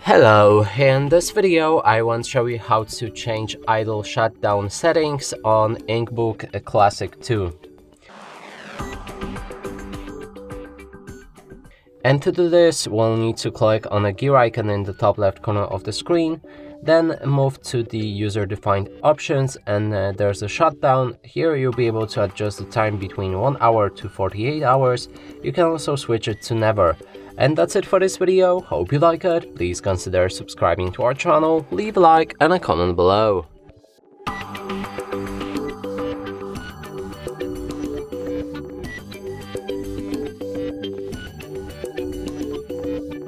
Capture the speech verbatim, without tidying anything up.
Hello, in this video I want to show you how to change idle shutdown settings on INKBOOK Classic two. And to do this, we'll need to click on a gear icon in the top left corner of the screen, then move to the user-defined options, and uh, there's a shutdown. Here you'll be able to adjust the time between one hour to forty-eight hours. You can also switch it to never. And that's it for this video. Hope you like it. Please consider subscribing to our channel, leave a like and a comment below.